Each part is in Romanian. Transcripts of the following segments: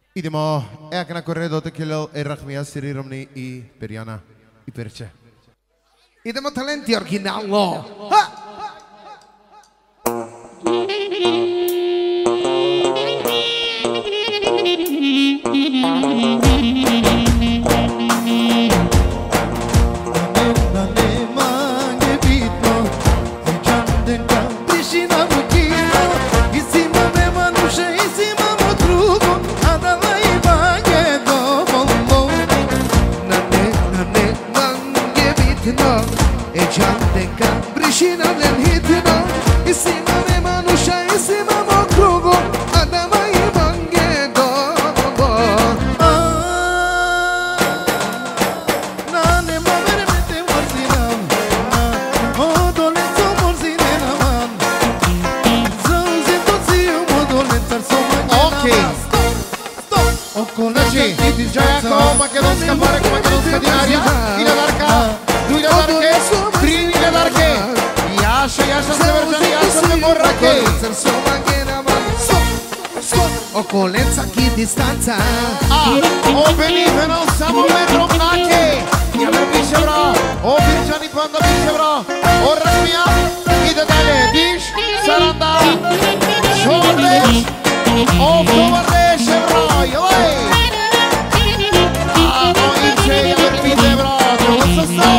Idemo, na corredo te kilo e rachmia siri romni I Periana I Perce. Idemo talenti originalo. Ha! Ocolența chi distanța. O venive non siamo per romnake. Ja ver biševra, o birčani panda biševra. O rakmija, ide dalje, diš, saranda. Šodreš, o tovareš evra, jelej. O inče, ja ver pide evra, to se sto.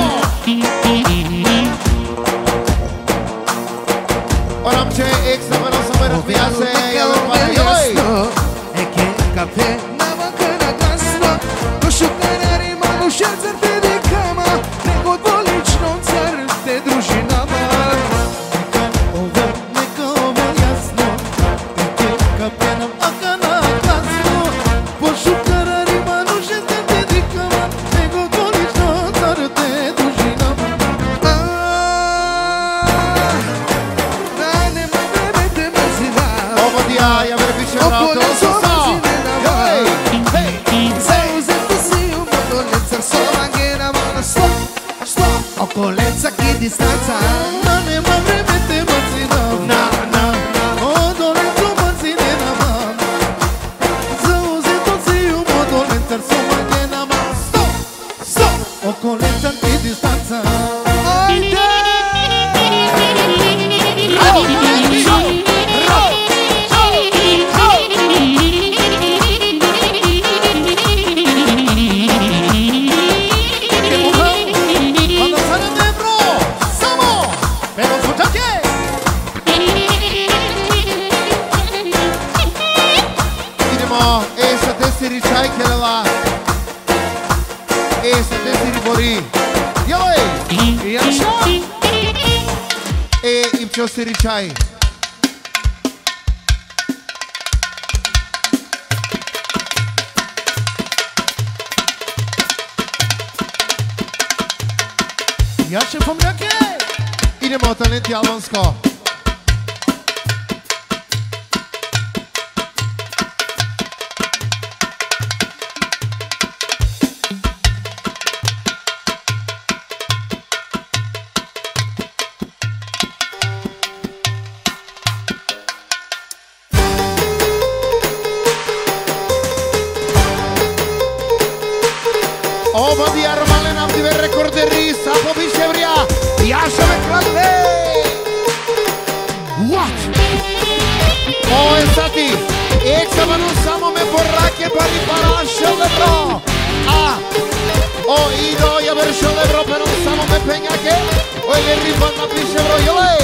Oramče, ekstra veno samo rakmija se, ja ver pade, jelej. Caffè, una macchina gasno, lo scioccarare ma lo scerzerte di cama, nego dolici non zarte družinama. Neko ove jasno, teke kafe nam akana gasno, po scioccarare ma lo scerzerte di cama, nego dolici non zarte družinama. Dane ma bevete mazina, ovo dia, ja ver biševra, to se sto. Ocolența chi distanța. Nane mă vremete mă ținăm. Na, na, na. O dolențu mă ține na mam. Zăuze toțiu mă dolență să mă ghena mam. Stop, stop. Ocolența chi distanța. Haide! Rau, rau, rau. Essa desse ribori. Jelej! Jaša? Imčo siričaj. Jaše pomljake? Idemo talenti albansko. Ova dia romale nam diver recorderri, sapo biševria, jaša me krale. What? O è stati, exava non samo me porrake pari parasce lebro. O ido ja veršo lebro, pero non samo me penjake, o je riban na biševro, jelej.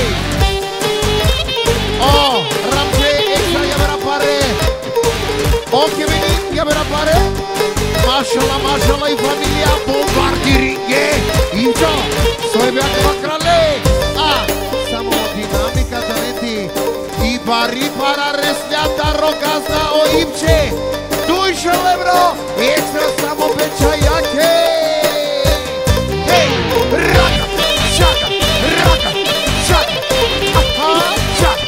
O, ramče, extra ja vera pare. O che veni, ja vera pare. Mașallah, mașallah, e familia Bombardiringhe. Incio, soi beat macrale. Samo dinamica talenti. I bari para resljata rogazna o imče. Duše lebro, ekstra samo pečajake. Hej, raka, šaka, raka, šaka. Aha, šaka.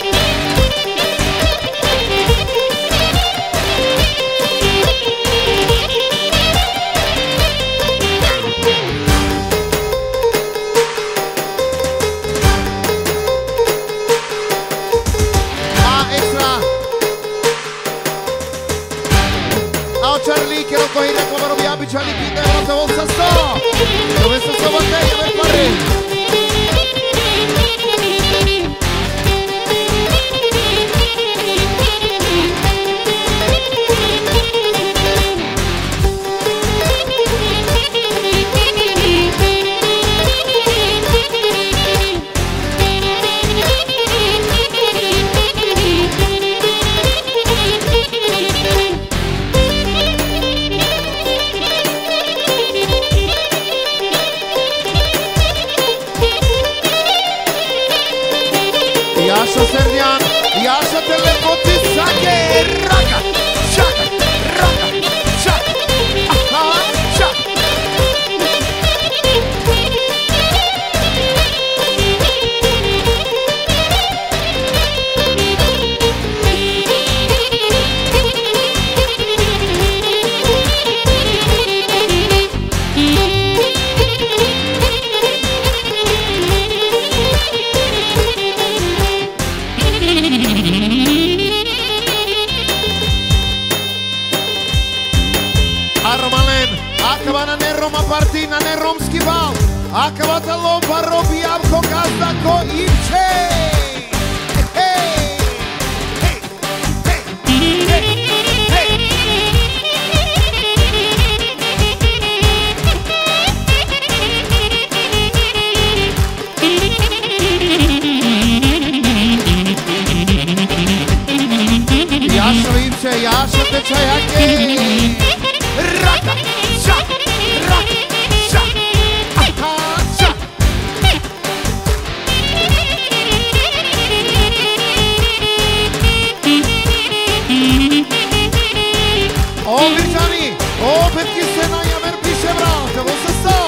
Ciao Charlie, che lo cogliere come robia bicciali pinda e non te volta sto. Dove sto sto batteria per fare? Jasha Serdian, Jasha Telepoti Sake, Raka, Shaka, Raka, Shaka, Aha, Shaka. Akavana ne Roma partina ne romski val. Akavata lomba robi avko gazda ko iće. Hej, hej, hej, hej, hej. Jasha iće, Jasha tečajake. Raka, šak, rak, šak, aha, šak. O Virčani, opet kisena jamer piše vrat, evo se sta.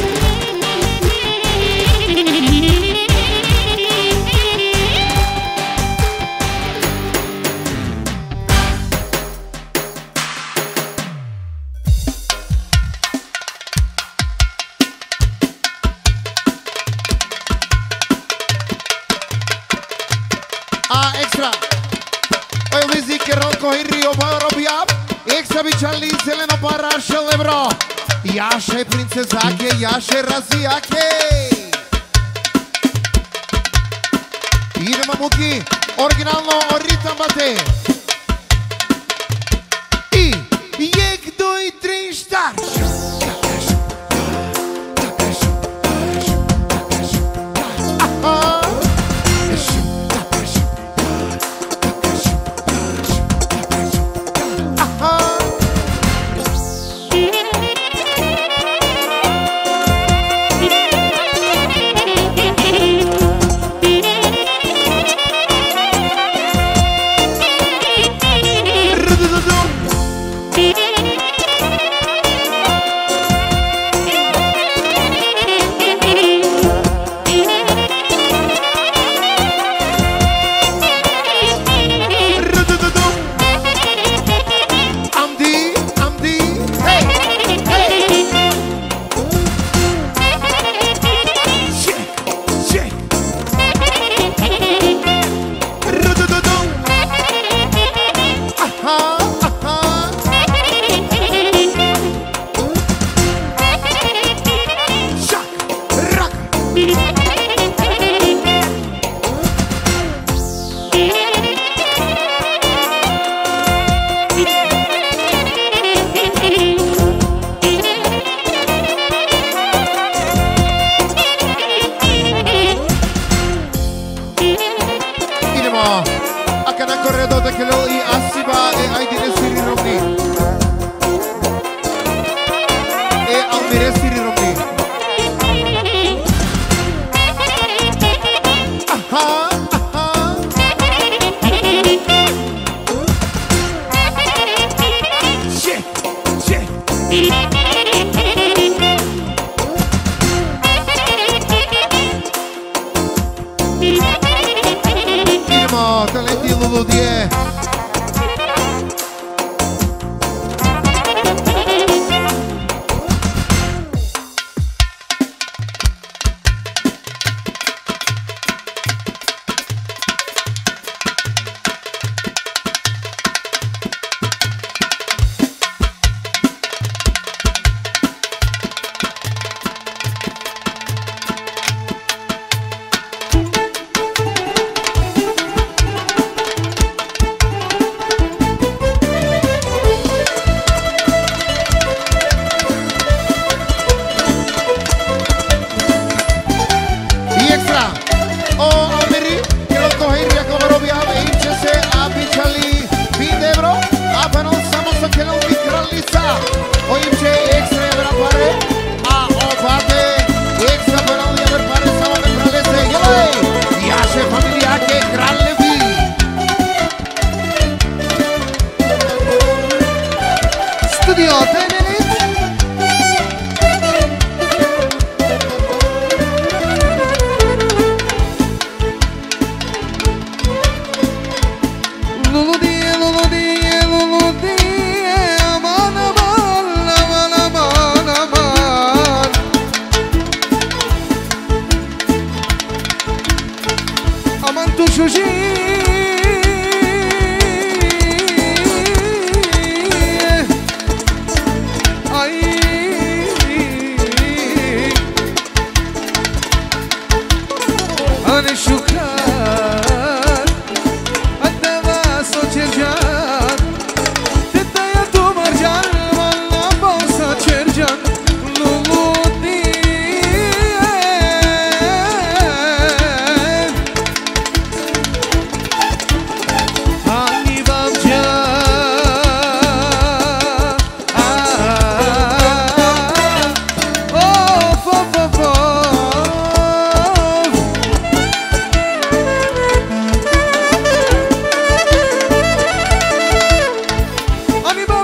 Extra. Oi vizi che ronco in rio pa robia. Extra bicciali se le no parasce lebro. Jashe princezake, Jashe razijake. Idemo muki, originalno oritam bate. I jek doj tri štar. Aha.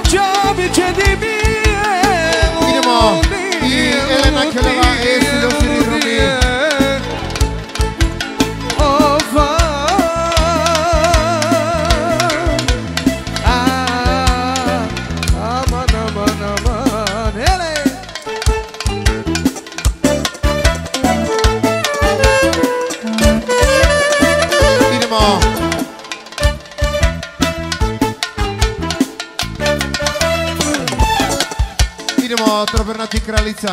Idemo i Elena Keleva e Silvio Siriromi. Idemo Trobernati Kraljica.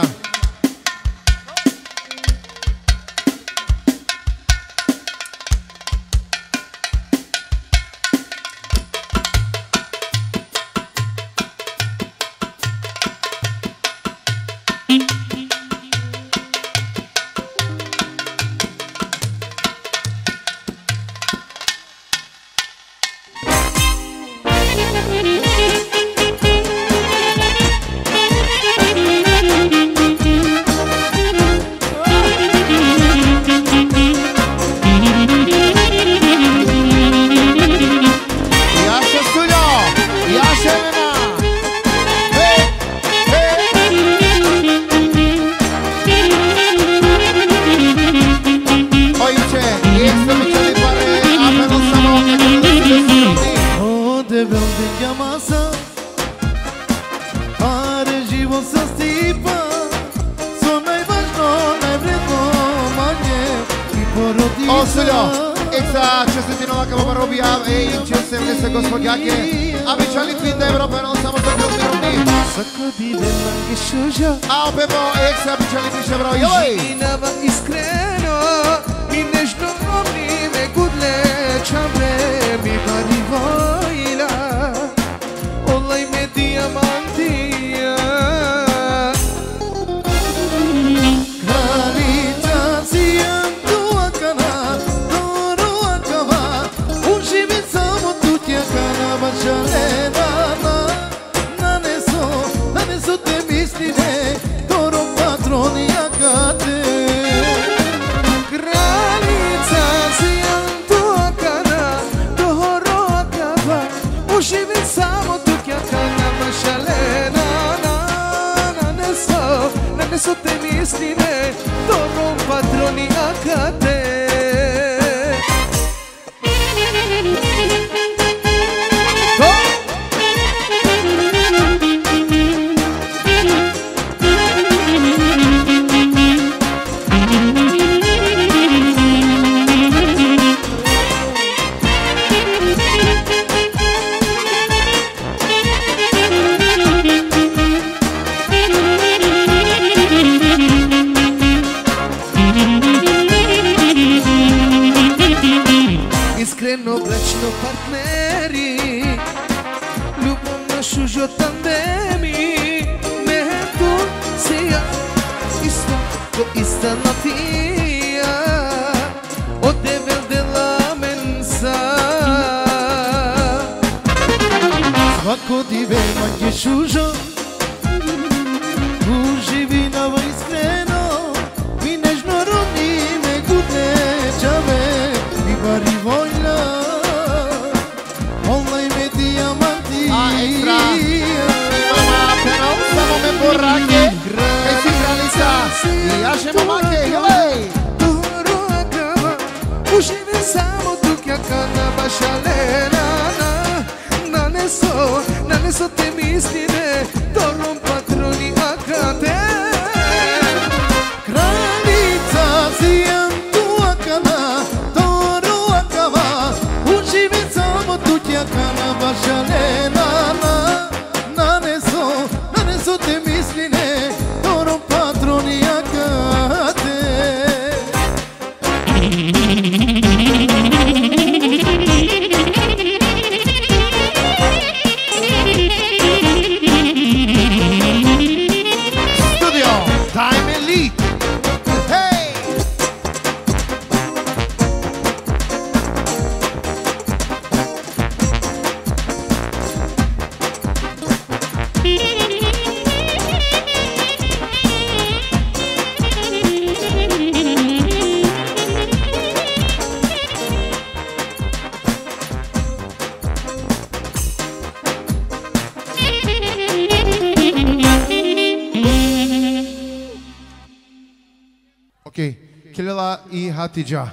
Kilala i Hatidža.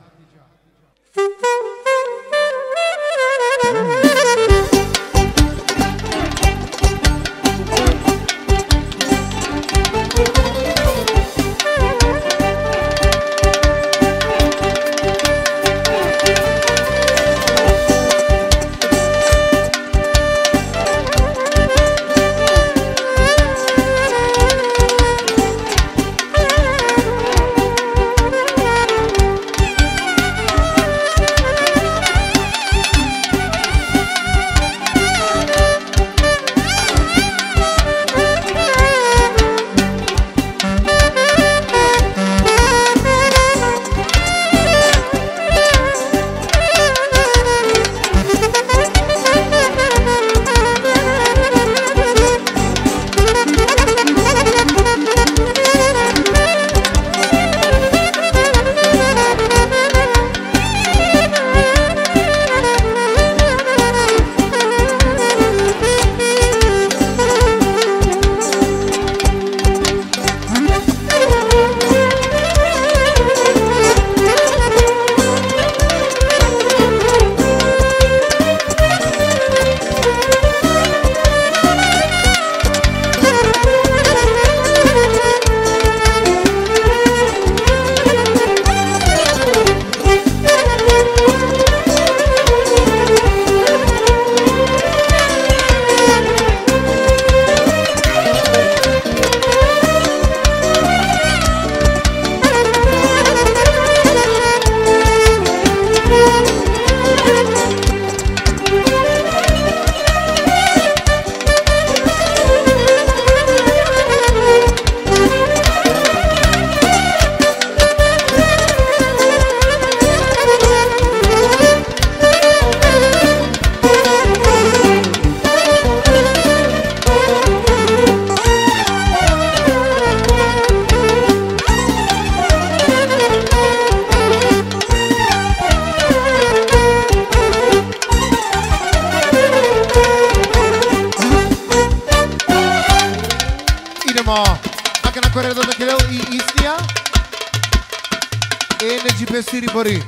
Siribori.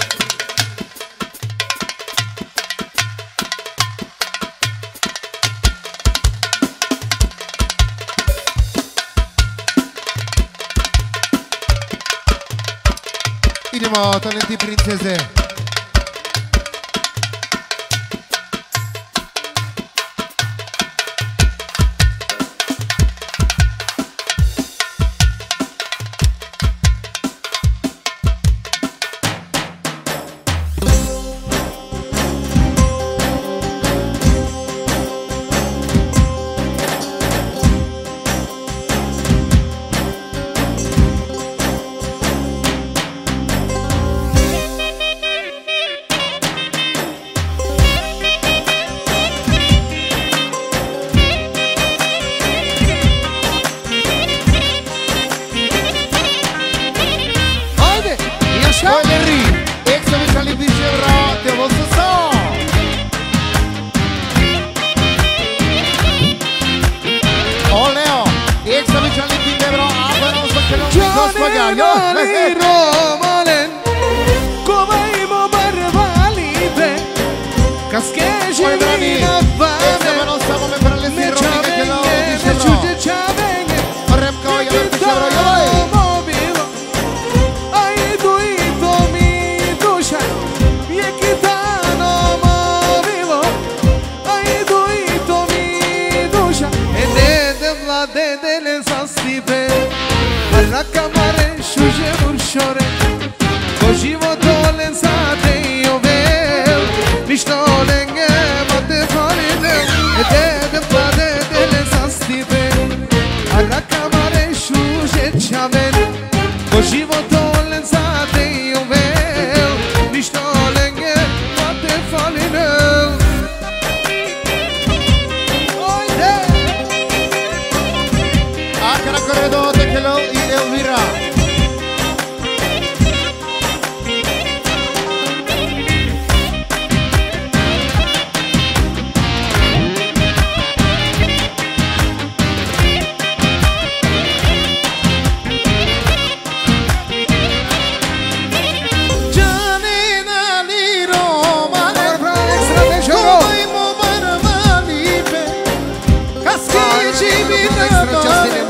Idemo, talenti princeze.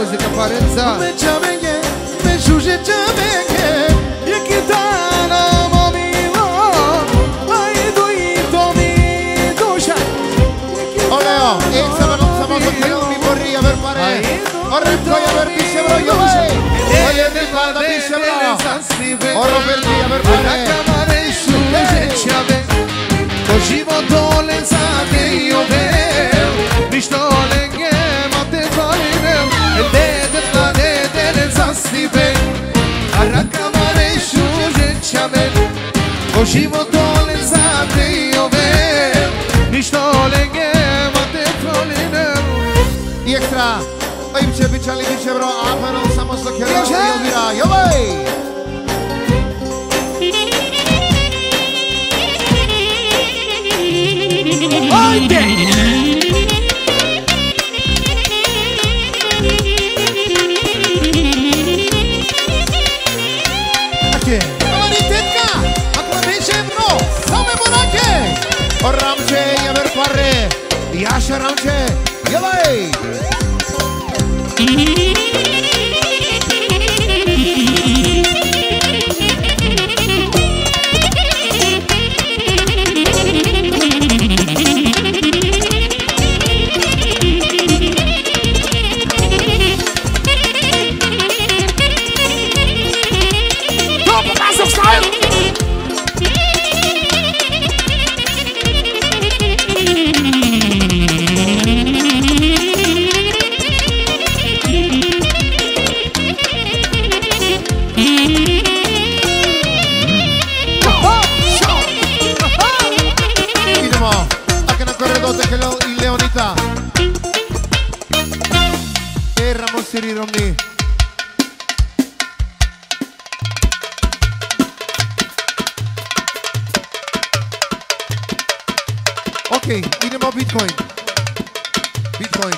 muzica parenza. Me ciamenge, me juge ciamenge, e kitana mamilo, ai duito mi dusha. Oleo, esa non famoso che non mi vorrei aver pare. Ora poi aver bisebro io vai. Oye di banda bisebro. Ora per di aver pare. Životole zate io veo, ništo lenge mate tvarinem, dede zastibe, arakamare šuže čamen. Životole zate io veo, ništo lenge mate tvarinem. I extra, oi ce biciali bisebro, apa non samo sto che io vira, io vai. Haydi! Maritetka, acum bisebro, same bonache. O ramce, ia ver pare. Ia și ramce, io vai. Ok, idemo Bitcoin. Bitcoin.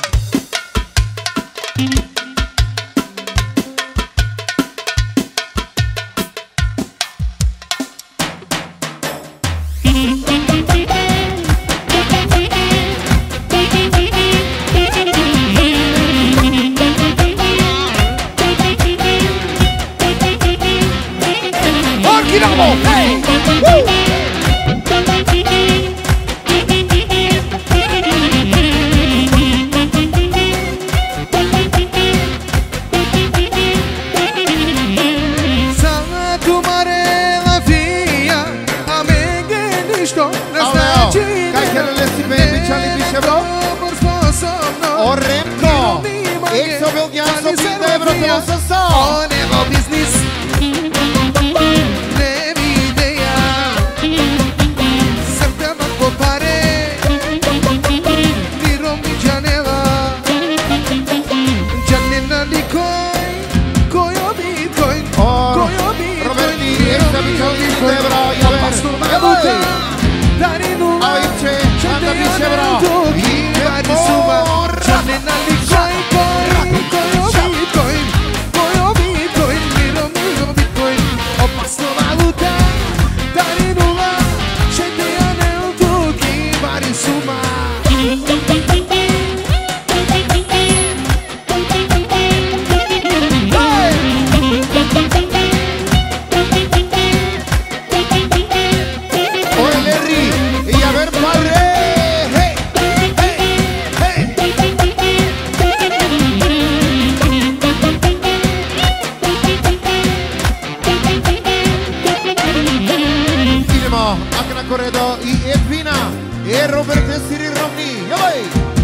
Corredo i Edwina e Robert e Cyril Romney. Yoi!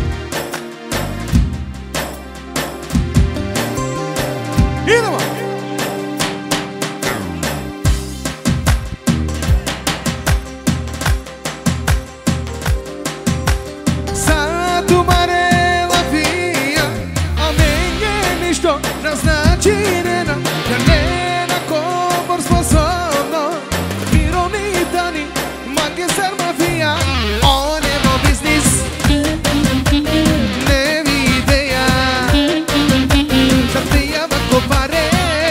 Idemo! Sad umare la via, a menge ništo ne znači nena, jer nena komor sposobno, piramidani. Ser mafia, on emo business, ne mi ideja, sad te java kopare,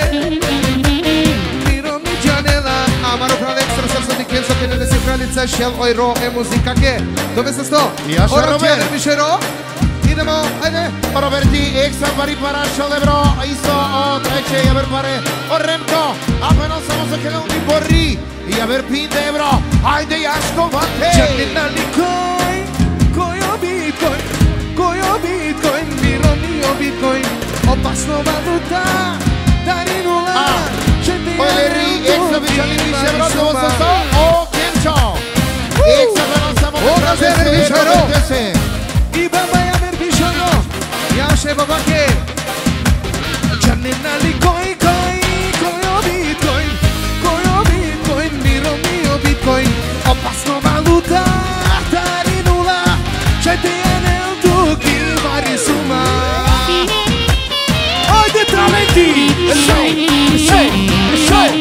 miro mi džanela, amaro kralj ekstra srca ti kenso te ne si kraljica, šel oj ro e muzika ke, dove se sto, ja še Robert, mi še ro, idemo, Roberti, extra pari para celebro, iso o treće, a ver pare, o Remko, apenas samo se krenul mi borri, i a ver pinde bro, hajde Jaško vate! Čaklinali kojo Bitcoin, mironio Bitcoin, opasno valuta, darinula, Oileri, extra vičali više bro, to se to, o Kemčo! Extra penas samo Roberte se. I baba ja ver bišano, ja še baba ke. Čaklinali kojo Bitcoin, mironio Bitcoin, opasno valuta, darinula, anel tuki vari suma. Ajde talenti! Show!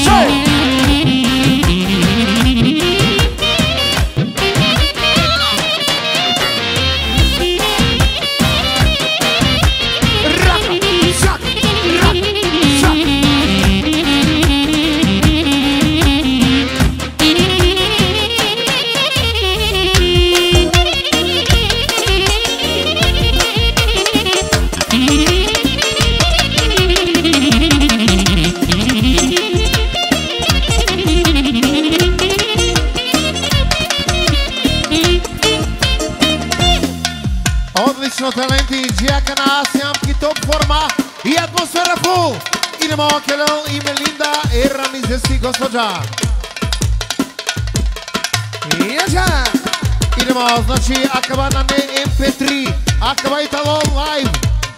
Talenti, Giacana, Siamki, top forma i atmosfera full. Idemo Kelel i Melinda i Ramizesi gospođa. Idemo, znači akaba na ne MP3, akaba Italo live.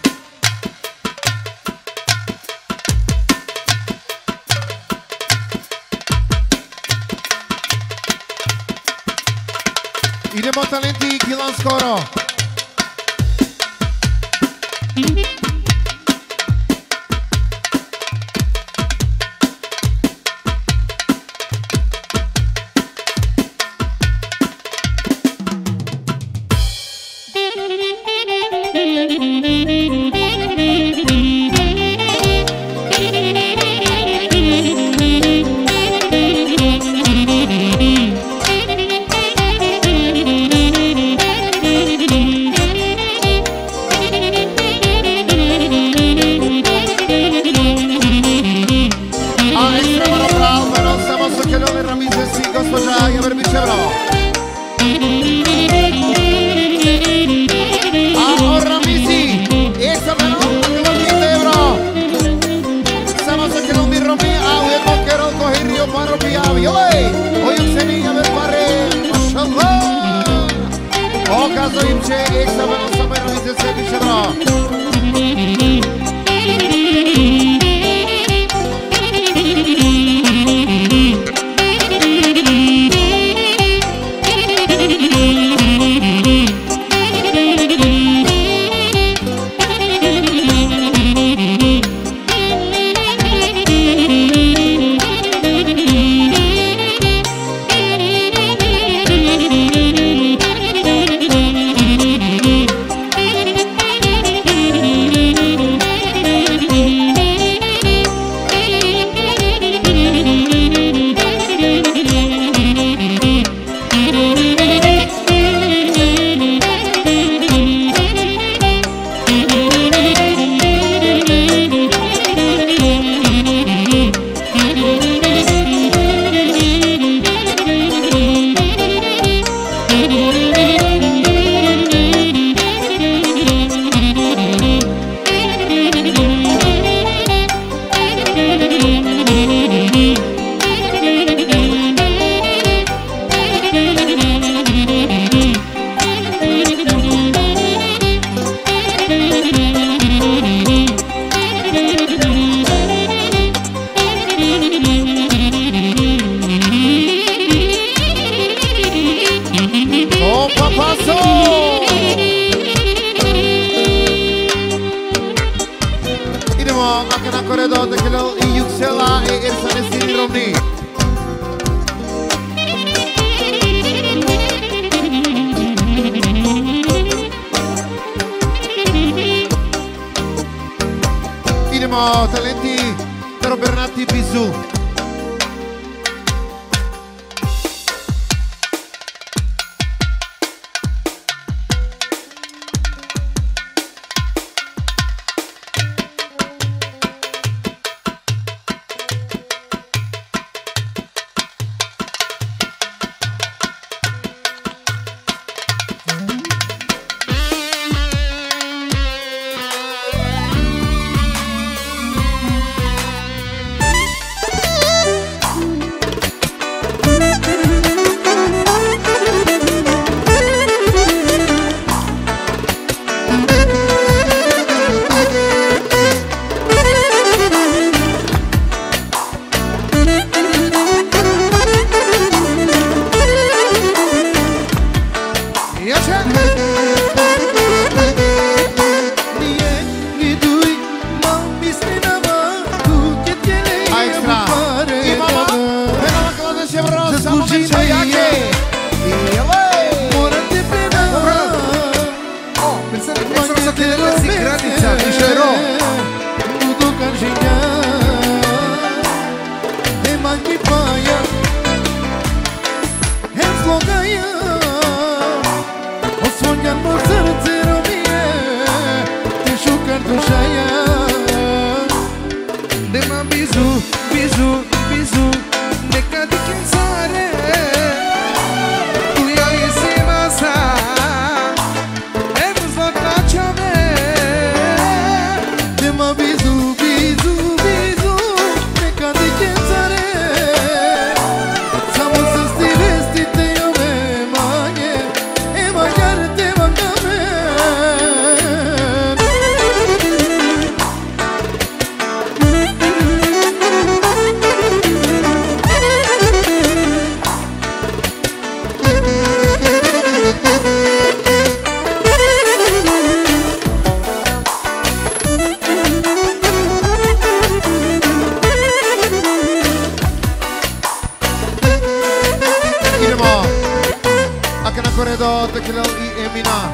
Idemo talenti, Kilan skoro. Talenti Tero Bernatti Bisù. Corredor Tequila e Emina.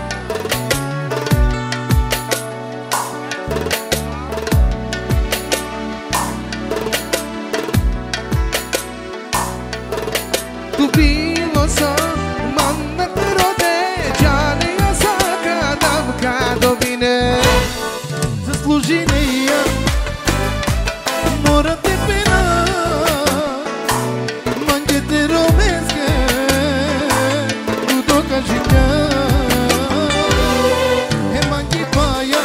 Tu bilo sam manna rode Džane ja zakadam kad vine Zasluži ne ja Mora te pena Mange te romeske Tu dokaži mja E mangi paja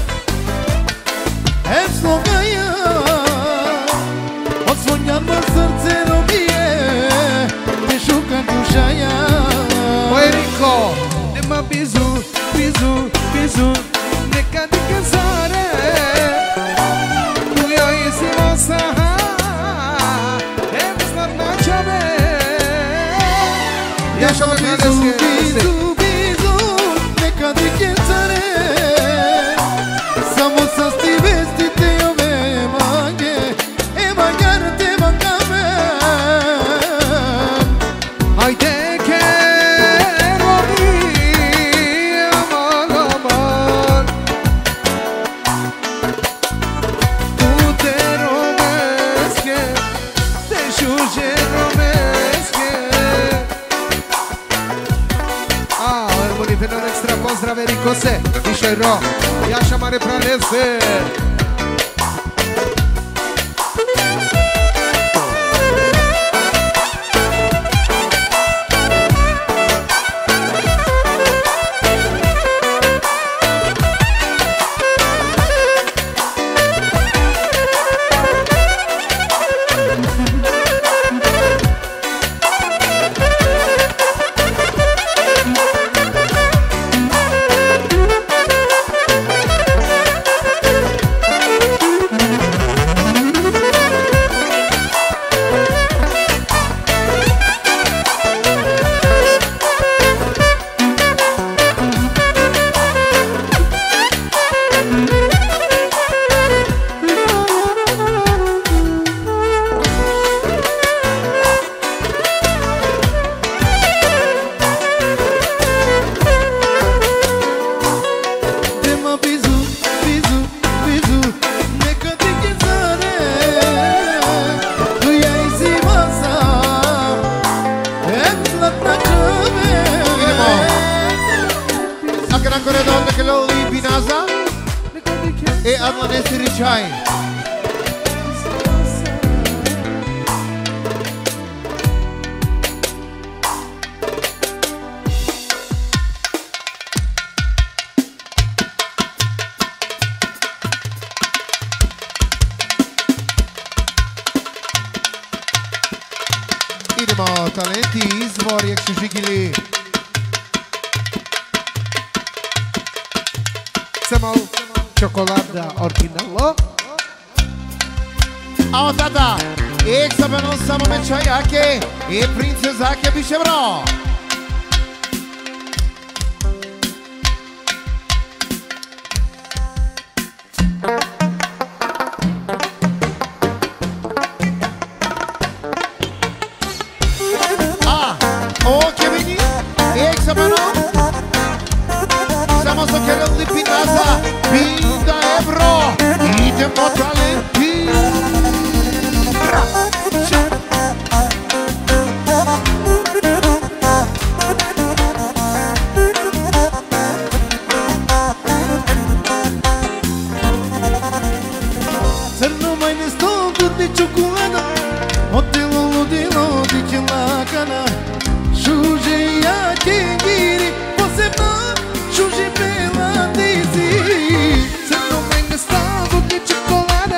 E sloga ja Odsvonjava srce robije Šuka duša ja Oj Riko, nema bizu, bizu, bizu Neka ti kazare Tu ja izimo saha Em zlatna čave Ja šama bizu, bizu, bizu Neka ti kazare Samo sa sti vestite ove mange Ema jar te mangame Ajde kero mi aman aman Tu te romeske Te šuže romeske A, Ermoni Fenon Extra pozdrave Rikose Išoj ro, Jaša Mare Pralese Corredor Tequila e Binaza E Adlanese Richai. Idemo, talenti, izvor, jak su žigili. Samo čokolada originalo A tata, ek sabano samo me čajake E princezake biše bro. A, ok vini, ek sabano Samo so Kerel Lipinaza, Pinda Ebro, idemo talenti. Crno majne sto turni čokolada Otelo ludilo diće lakana Šuže jake giri Posebno šuže bela dizi Crno majne sto turni čokolada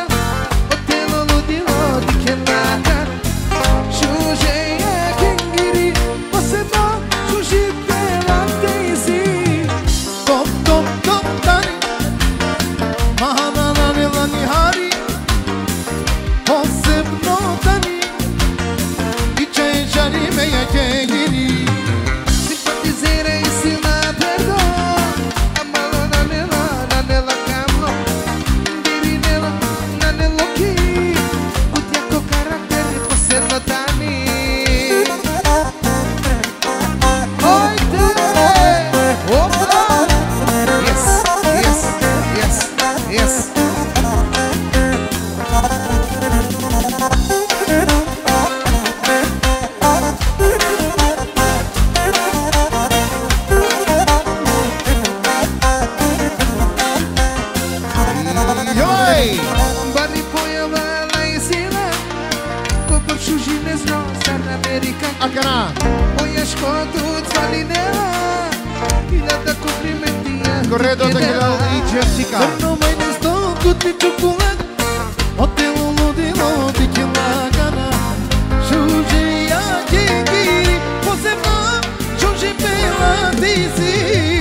Akana. Oiași cu atuța linea Ilată cu primetia Corredo de Hello e Jessica. Dar nu mai ne stau cu ciocolat Hotelul de lodi che la gana Șuge ia chingiri Pose ma șuge pe la disi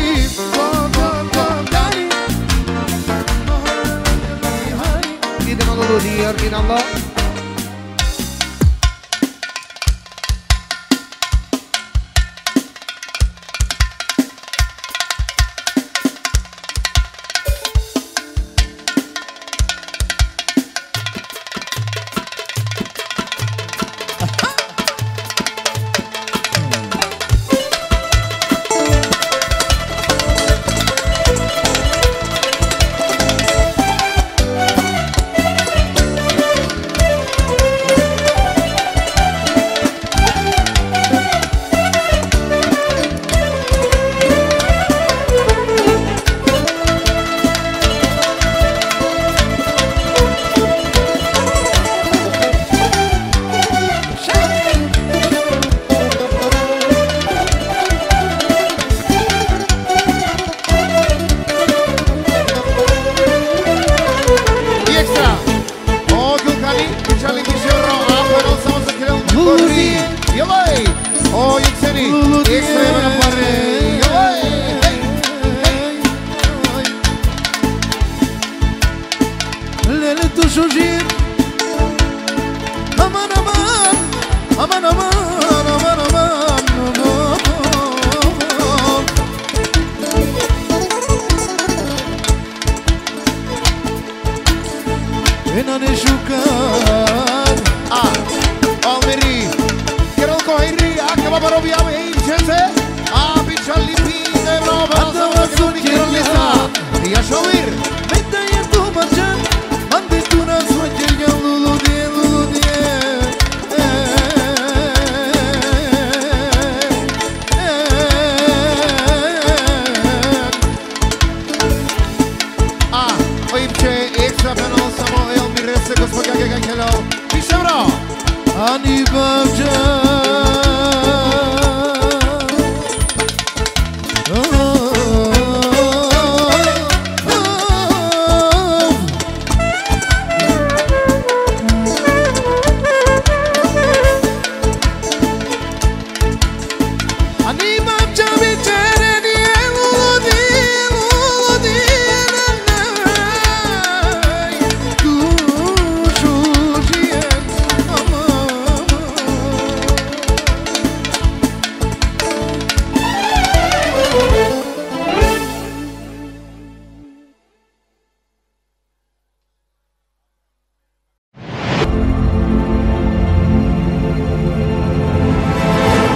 Dari Gidin Allah diyar gidin Allah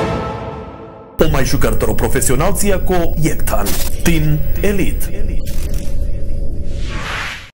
Mai jucător profesional cia ko Jektan Team Elite.